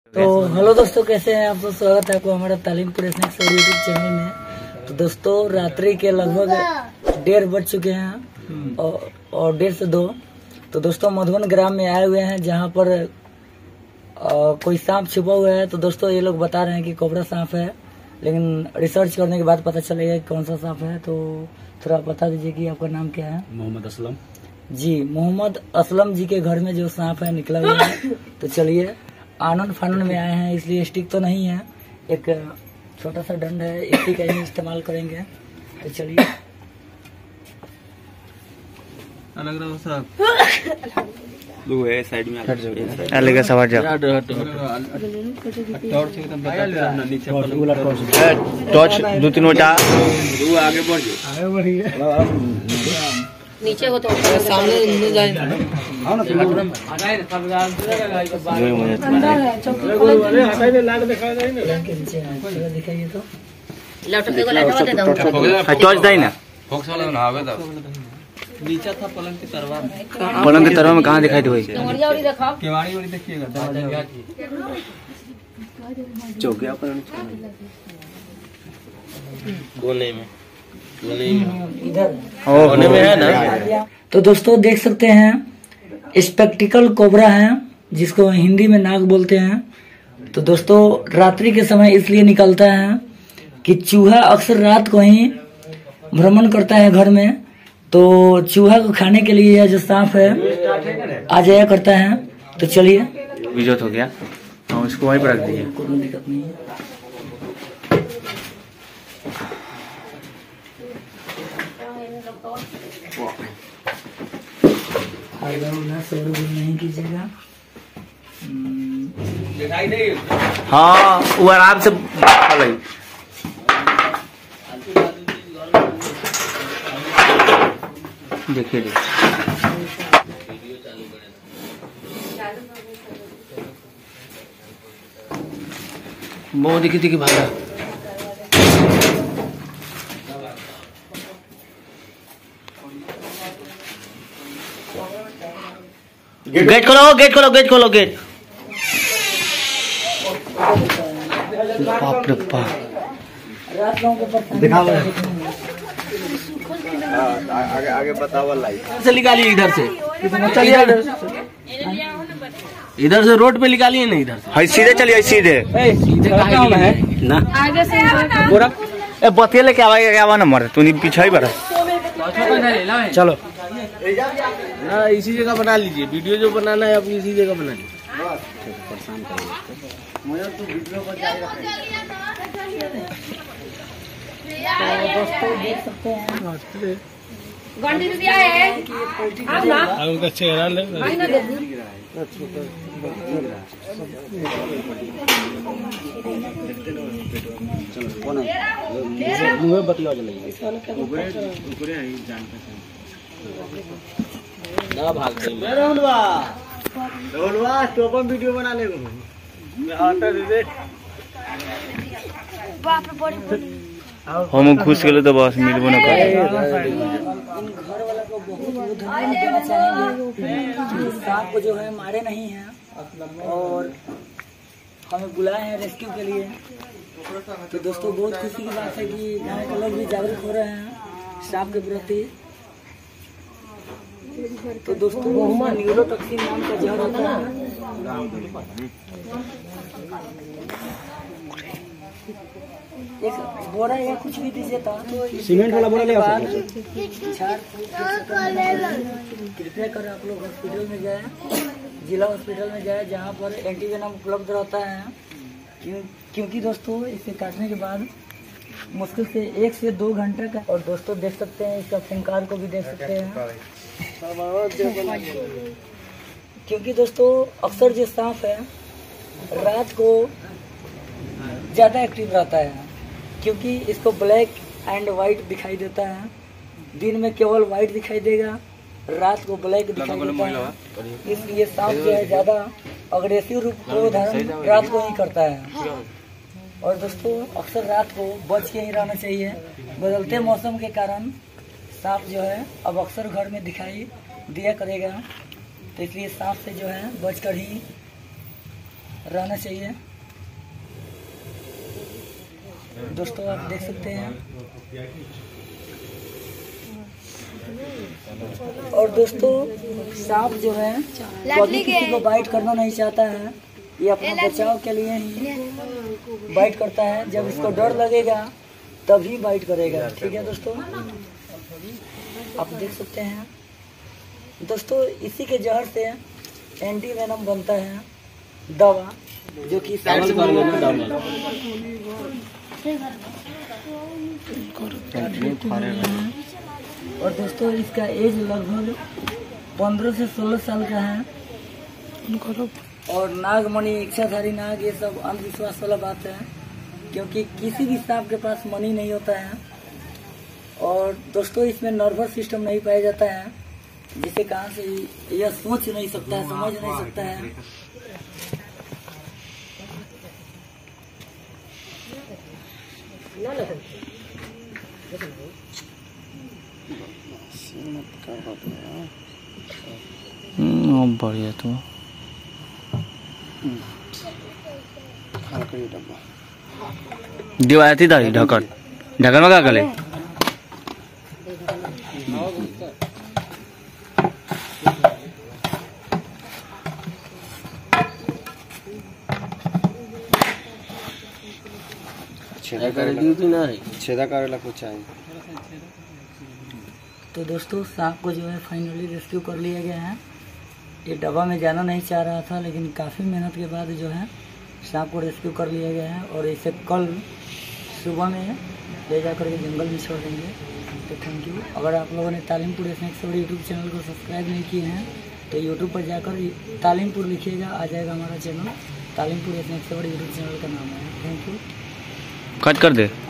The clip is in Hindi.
तो हेलो दोस्तों, कैसे हैं आप? तो स्वागत है आपको हमारा तालीमपुर स्नैक्स और यूट्यूब चैनल में। तो दोस्तों, रात्रि के लगभग 1:30 बज चुके हैं और 1:30 से 2। तो दोस्तों, मधुबन ग्राम में आए हुए हैं जहां पर कोई सांप छुपा हुआ है। तो दोस्तों, ये लोग बता रहे हैं कि कोबरा सांप है, लेकिन रिसर्च करने के बाद पता चलेगा कि कौन सा सांप है। तो थोड़ा बता दीजिए कि आपका नाम क्या है? मोहम्मद असलम जी। मोहम्मद असलम जी के घर में जो सांप है निकला हुआ है। तो चलिए, आनंद फानंद में आए हैं, इसलिए स्टिक तो नहीं है, एक छोटा सा डंड है, इसी का ही इस्तेमाल करेंगे। तो चलिए। अलग रहो सब लो है साइड में अलग सवार जा टॉर्च 2-3 बटा आगे बढ़िए नीचे हो तो सामने जाए दिखाइए तो टॉर्च दाई ना नीचा था पलंग की तरवा में कहाँ दिखाई दे? केवाड़ी वाली देखिएगा चौकिया पर कोने में इधर में है ना। तो दोस्तों, देख सकते हैं स्पेक्टिकल कोबरा है, जिसको हिंदी में नाग बोलते हैं। तो दोस्तों, रात्रि के समय इसलिए निकलता है कि चूहा अक्सर रात को ही भ्रमण करता है घर में। तो चूहा को खाने के लिए यह जो सांप है आ जाया करता है। तो चलिए, विजोत हो गया और इसको वहीं पर रख दिए। कोई दिक्कत नहीं है। नहीं कीजिएगा। हाँ, वो आराम से देखिए वो देखी भागा। गेट खोलो गेट। बाप रे बाप, दिखाओ। आगे बताओ लाइट से निकालिए इधर से, चलिए इधर से रोड पे निकालिए ना, इधर से सीधे चलिए सीधे ना आगे से बतिया लेके आवा नंबर तू पीछे ही बड़ा। चलो ना, इसी जगह बना लीजिए। वीडियो जो बनाना है आप इसी जगह बना लीजिए। दोस्तों, देख सकते हैं घंटी दिया है आप ना उनका चेहरा ले भाई ना दे दी। मुंह बतला ना भाग वीडियो बना ले हम घुस गए तो बस मिलबो न करे। घर वाला को बहुत धन्यवाद देना चाहेंगे। सांप को जो है मारे नहीं हैं और हमें बुलाए हैं रेस्क्यू के लिए। तो दोस्तों, बहुत खुशी की बात है कि गाँव के लोग भी जागरूक हो रहे हैं सांप के प्रति। तो दोस्तों, न्यूरोटॉक्सिन नाम का जहर होता है। एक बोरा या कुछ भी दीजिए था, सीमेंट वाला बोरा ले आओ। कृपया कर आप लोग हॉस्पिटल में जाए, जिला हॉस्पिटल में जाए, जहाँ पर एंटीवेनम उपलब्ध रहता है। क्योंकि दोस्तों, इसे काटने के बाद मुश्किल से 1 से 2 घंटे का। और दोस्तों, देख सकते हैं इसका फंकार को भी देख सकते हैं। क्योंकि दोस्तों, अक्सर जो सांप है रात को ज्यादा एक्टिव रहता है, क्योंकि इसको ब्लैक एंड व्हाइट दिखाई देता है। दिन में केवल व्हाइट दिखाई देगा, रात को ब्लैक दिखाई देता है। इसलिए सांप जो है ज्यादा अग्रेसिव रूप को धारण रात को ही करता है। और दोस्तों, अक्सर रात को बच के ही रहना चाहिए। बदलते मौसम के कारण सांप जो है अब अक्सर घर में दिखाई दिया करेगा। तो इसलिए सांप से जो है बचकर ही रहना चाहिए। दोस्तों आप देख सकते हैं। और दोस्तों सांप जो है कभी किसी को बाइट करना नहीं चाहता है, ये अपना बचाव के लिए ही बाइट करता है। जब इसको डर लगेगा तभी बाइट करेगा। ठीक है दोस्तों, आप देख सकते हैं। दोस्तों इसी के जहर से एंटी वेनम बनता है दवा, जो कि और दोस्तों इसका एज लगभग 15 से 16 साल का है। और नागमणि, इच्छाधारी नाग, ये सब अंधविश्वास वाला बात है, क्योंकि किसी भी सांप के पास मणि नहीं होता है। और दोस्तों इसमें नर्वस सिस्टम नहीं पाया जाता है, जिसे कहाँ से यह सोच नहीं सकता है, समझ नहीं सकता है। बढ़िया। तो दीवार थी दाढ़ी ढक्कन ढक्कन में क्या करे? छेदा करेला कुछ चाहिए। तो दोस्तों सांप को जो है फाइनली रेस्क्यू कर लिया गया है। ये डब्बा में जाना नहीं चाह रहा था, लेकिन काफ़ी मेहनत के बाद जो है सांप को रेस्क्यू कर लिया गया है। और इसे कल सुबह में ले जाकर के जंगल में छोड़ देंगे। तो थैंक यू। अगर आप लोगों ने Talimpur snacks world YouTube channel को सब्सक्राइब नहीं किए हैं तो यूट्यूब पर जाकर तालीमपुर लिखिएगा, आ जाएगा हमारा channel. Talimpur snacks world YouTube channel का नाम है। Thank you. कट कर दे।